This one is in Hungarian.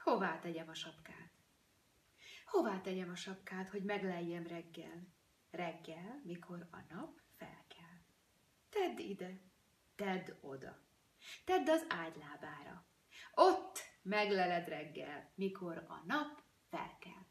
Hová tegyem a sapkát? Hová tegyem a sapkát, hogy megleljem reggel? Reggel, mikor a nap felkel. Tedd ide, tedd oda, tedd az ágylábára. Ott megleled reggel, mikor a nap felkel.